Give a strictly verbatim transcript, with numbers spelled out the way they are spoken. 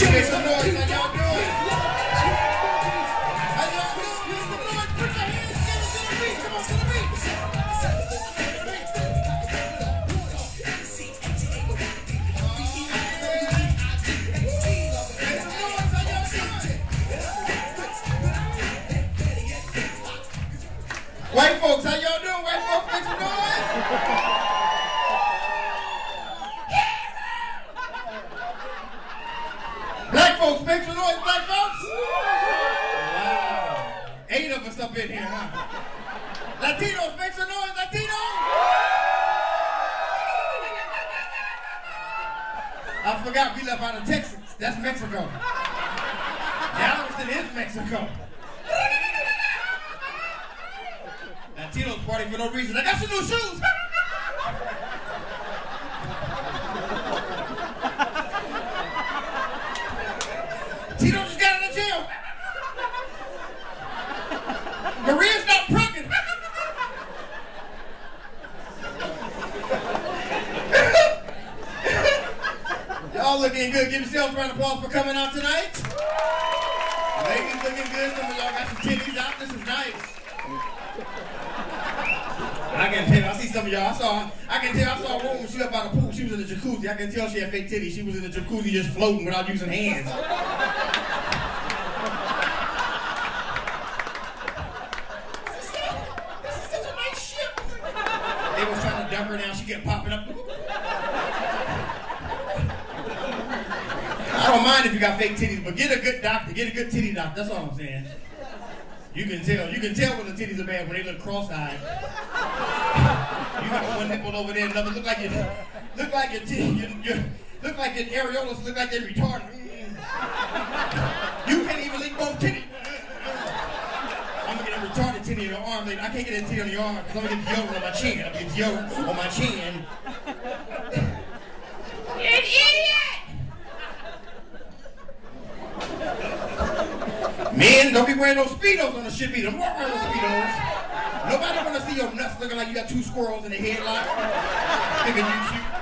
Make some noise. How y'all doing? How y'all doing? Make some noise. Put your hands together to the beat. Come on, to the beat. White folks, how y'all doing? White folks, make some noise. Black folks, make some noise, black folks. Wow. Eight of us up in here, huh? Latinos, make some noise, Latinos. I forgot we left out of Texas. That's Mexico. Galveston is Mexico. Latinos party for no reason. I got some new shoes. Tito just got out of jail. Maria's not pregnant. Y'all looking good. Give yourselves a round of applause for coming out tonight. Ladies looking good. Some of y'all got your titties out. This is nice. I can tell, I see some of y'all, I saw, I can tell, I saw a woman, she up by the pool, she was in the jacuzzi, I can tell she had fake titties, she was in the jacuzzi just floating without using hands. This is, so, this is such a nice ship. They was trying to dump her down, she kept popping up. I don't mind if you got fake titties, but get a good doctor, get a good titty doctor, that's all I'm saying. You can tell. You can tell when the titties are bad when they look cross-eyed. You got one nipple over there, another look like your look like your titty, your, your, look like your areolas look like they're retarded. You can't even lick both titties. I'm gonna get a retarded titty in the arm. I can't get a titty on the arm because I'm gonna get deodorant on my chin. I'm gonna get deodorant on my chin. You an idiot! Men, don't be wearing those Speedos on the ship either. Don't wear those Speedos. Nobody wanna see your nuts looking like you got two squirrels in the headlock. Thinking you cute.